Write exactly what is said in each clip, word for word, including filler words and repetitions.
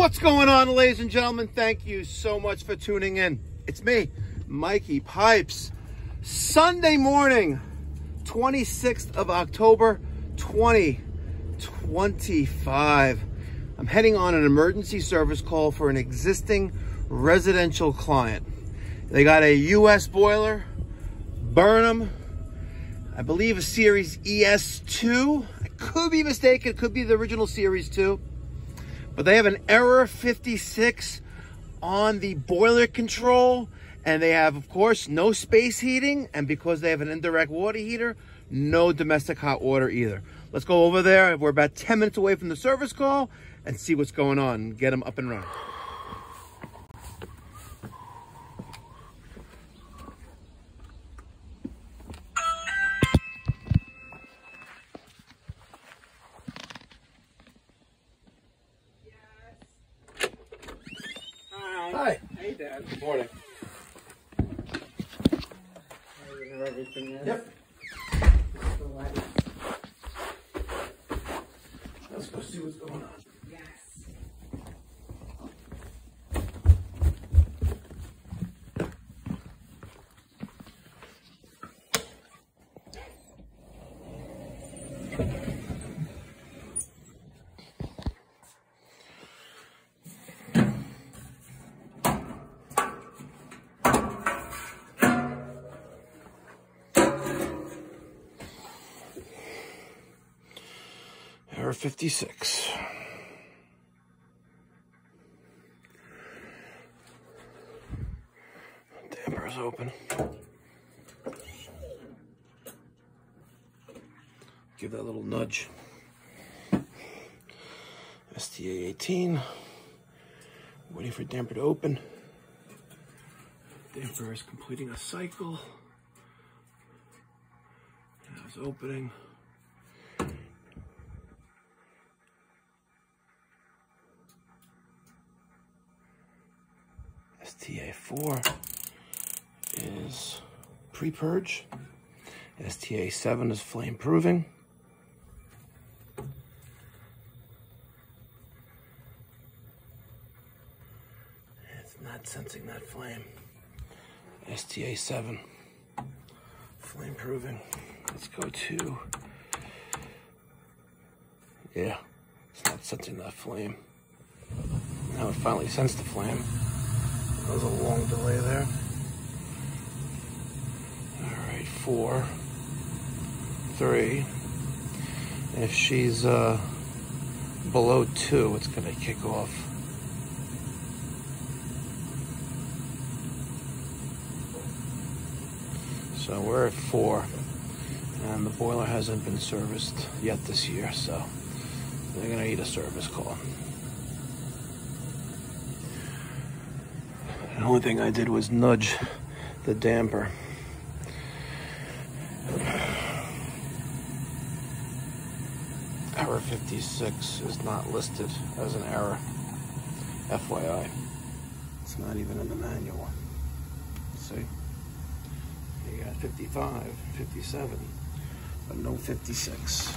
What's going on, ladies and gentlemen? Thank you so much for tuning in. It's me, Mikey Pipes. Sunday morning, twenty-sixth of October, twenty twenty-five. I'm heading on an emergency service call for an existing residential client. They got a U S boiler, Burnham, I believe a Series E S two. I could be mistaken, it could be the original Series two. But they have an error fifty-six on the boiler control, and they have, of course, no space heating, and because they have an indirect water heater, no domestic hot water either. Let's go over there. We're about ten minutes away from the service call and see what's going on and get them up and running. Hi. Hey, Dad. Good morning. You have everything there? Yep. Let's go see what's going on. Yes. Error fifty-six. Damper is open. Give that little nudge. S T A eighteen. Waiting for damper to open. Damper is completing a cycle. Now it's opening. S T A four is pre-purge. S T A seven is flame proving. It's not sensing that flame. S T A seven, flame proving. Let's go to, yeah, it's not sensing that flame. Now it finally sensed the flame. There was a long delay there. All right, four, three. If she's uh, below two, it's gonna kick off. So we're at four, and the boiler hasn't been serviced yet this year, so they're gonna need a service call. The only thing I did was nudge the damper. Error fifty-six is not listed as an error. F Y I. It's not even in the manual. See? You got fifty-five, fifty-seven, but no fifty-six.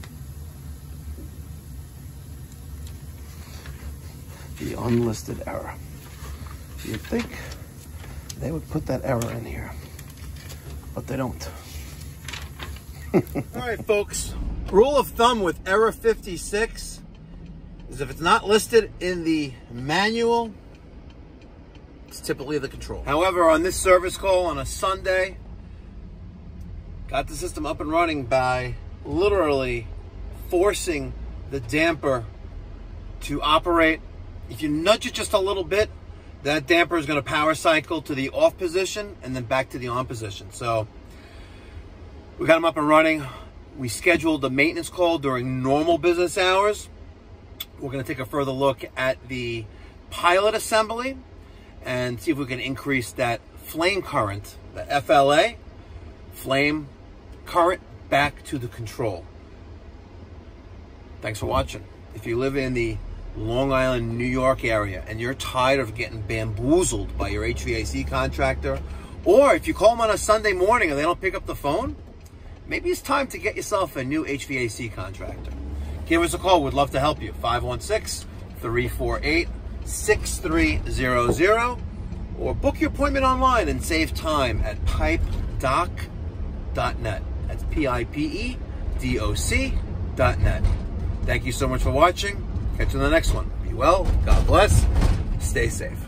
The unlisted error. You'd think they would put that error in here, but they don't. All right, folks. Rule of thumb with error fifty-six is if it's not listed in the manual, it's typically the control. However, on this service call on a Sunday, got the system up and running by literally forcing the damper to operate. If you nudge it just a little bit, that damper is going to power cycle to the off position and then back to the on position. So we got them up and running. We scheduled a maintenance call during normal business hours. We're going to take a further look at the pilot assembly and see if we can increase that flame current, the F L A, flame current, back to the control. Thanks for watching. If you live in the Long Island, New York area, and you're tired of getting bamboozled by your H V A C contractor, or if you call them on a Sunday morning and they don't pick up the phone, maybe it's time to get yourself a new H V A C contractor. Give us a call. We'd love to help you. five one six, three four eight, six three zero zero, or book your appointment online and save time at pipe doc dot net. That's P I P E D O C dot net. Thank you so much for watching. Catch you on the next one. Be well, God bless, stay safe.